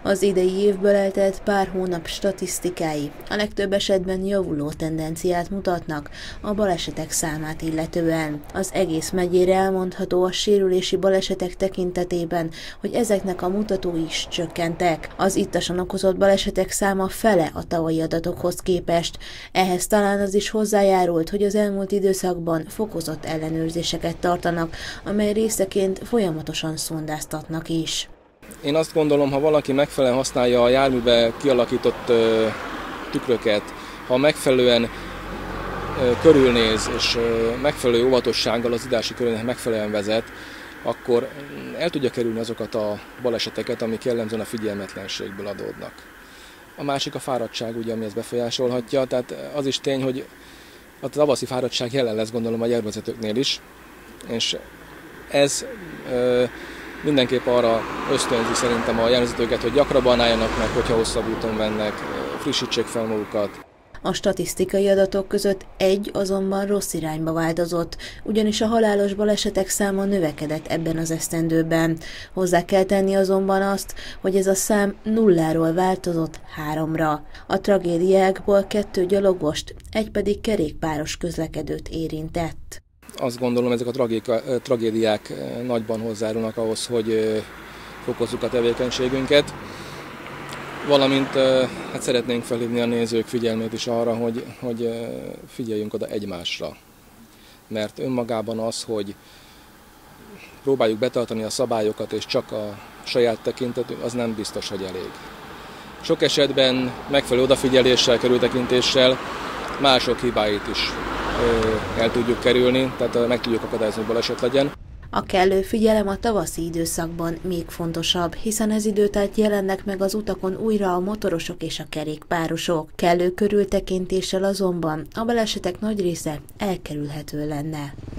Az idei évből eltelt pár hónap statisztikái a legtöbb esetben javuló tendenciát mutatnak a balesetek számát illetően. Az egész megyére elmondható a sérülési balesetek tekintetében, hogy ezeknek a mutatói is csökkentek. Az ittasan okozott balesetek száma fele a tavalyi adatokhoz képest. Ehhez talán az is hozzájárult, hogy az elmúlt időszakban fokozott ellenőrzéseket tartanak, amely részeként folyamatosan szondáztatnak is. Én azt gondolom, ha valaki megfelelően használja a járműbe kialakított tükröket, ha megfelelően körülnéz és megfelelő óvatossággal az idási körülményeknek megfelelően vezet, akkor el tudja kerülni azokat a baleseteket, amik jellemzően a figyelmetlenségből adódnak. A másik a fáradtság, ugye, ami ezt befolyásolhatja, tehát az is tény, hogy a tavaszi fáradtság jelen lesz, gondolom, a járművezetőknél is, és ez mindenképp arra ösztönzi szerintem a járművezetőket, hogy gyakrabban álljanak meg, hogyha hosszabb úton mennek, frissítsék fel magukat. A statisztikai adatok között egy azonban rossz irányba változott, ugyanis a halálos balesetek száma növekedett ebben az esztendőben. Hozzá kell tenni azonban azt, hogy ez a szám 0-ról változott 3-ra. A tragédiákból 2 gyalogost, egy pedig kerékpáros közlekedőt érintett. Azt gondolom, ezek a tragédiák nagyban hozzárulnak ahhoz, hogy fokozzuk a tevékenységünket. Valamint hát szeretnénk felhívni a nézők figyelmét is arra, hogy figyeljünk oda egymásra. Mert önmagában az, hogy próbáljuk betartani a szabályokat és csak a saját tekintetünk, az nem biztos, hogy elég. Sok esetben megfelelő odafigyeléssel, körültekintéssel mások hibáit is el tudjuk kerülni, tehát meg tudjuk akadályozni, hogy baleset legyen. A kellő figyelem a tavaszi időszakban még fontosabb, hiszen ez időt jelennek meg az utakon újra a motorosok és a kerékpárosok. Kellő körültekintéssel azonban a balesetek nagy része elkerülhető lenne.